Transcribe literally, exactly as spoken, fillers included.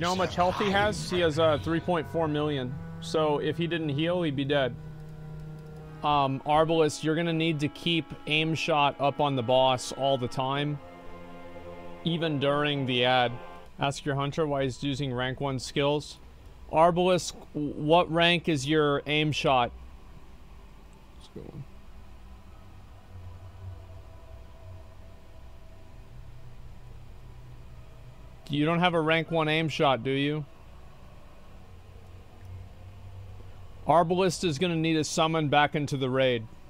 you know how much health he has? He has uh, three point four million. So if he didn't heal, he'd be dead. Um, Arbalest, you're gonna need to keep aim shot up on the boss all the time. Even during the ad. Ask your hunter why he's using rank one skills. Arbalest, what rank is your aim shot? Let's go on. You don't have a rank one aim shot, do you? Arbalest is gonna need a summon back into the raid.